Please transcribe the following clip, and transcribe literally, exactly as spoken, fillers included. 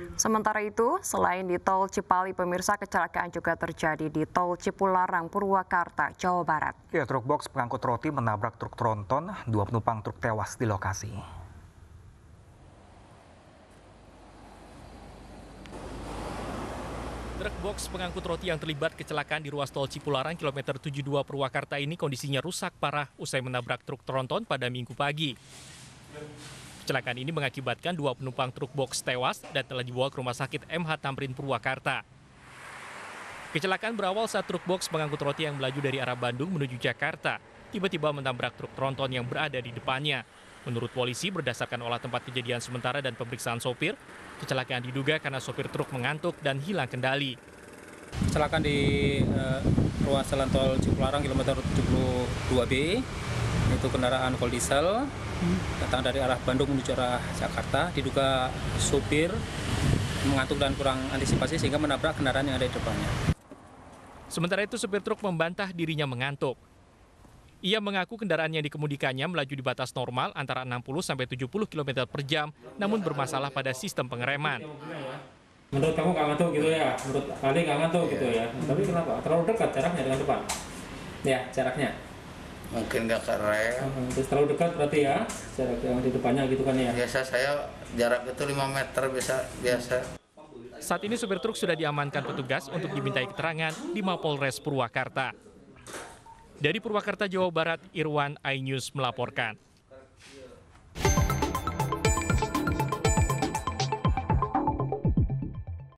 Sementara itu, selain di tol Cipali, pemirsa, kecelakaan juga terjadi di tol Cipularang, Purwakarta, Jawa Barat. Ya, truk box pengangkut roti menabrak truk tronton, dua penumpang truk tewas di lokasi. Truk box pengangkut roti yang terlibat kecelakaan di ruas tol Cipularang kilometer tujuh puluh dua Purwakarta ini kondisinya rusak parah usai menabrak truk tronton pada Minggu pagi. Kecelakaan ini mengakibatkan dua penumpang truk box tewas dan telah dibawa ke Rumah Sakit M H Tamrin Purwakarta. Kecelakaan berawal saat truk box pengangkut roti yang melaju dari arah Bandung menuju Jakarta tiba-tiba menabrak truk tronton yang berada di depannya. Menurut polisi, berdasarkan olah tempat kejadian sementara dan pemeriksaan sopir, kecelakaan diduga karena sopir truk mengantuk dan hilang kendali. Kecelakaan di uh, ruas jalan tol Cipularang kilometer tujuh puluh dua B, itu kendaraan kol diesel datang dari arah Bandung menuju arah Jakarta, diduga sopir mengantuk dan kurang antisipasi sehingga menabrak kendaraan yang ada di depannya. Sementara itu, sopir truk membantah dirinya mengantuk. Ia mengaku kendaraan yang dikemudikannya melaju di batas normal antara enam puluh sampai tujuh puluh kilometer per jam, namun bermasalah pada sistem pengereman. Menurut kamu nggak ngantuk gitu ya? Menurut Ali nggak ngantuk gitu ya? Tapi kenapa? Terlalu dekat jaraknya dengan depan? Ya, jaraknya. Mungkin nggak keren. Terus terlalu dekat berarti ya, jarak yang di depannya gitu kan ya? Biasa saya jarak itu lima meter bisa biasa. Saat ini supir truk sudah diamankan petugas untuk dimintai keterangan di Mapolres Purwakarta. Dari Purwakarta, Jawa Barat, Irwan iNews melaporkan.